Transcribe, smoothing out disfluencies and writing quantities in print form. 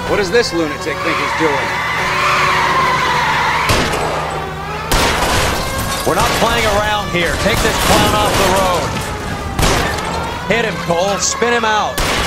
What does this lunatic think he's doing? We're not playing around here. Take this clown off the road. Hit him, Cole. Spin him out.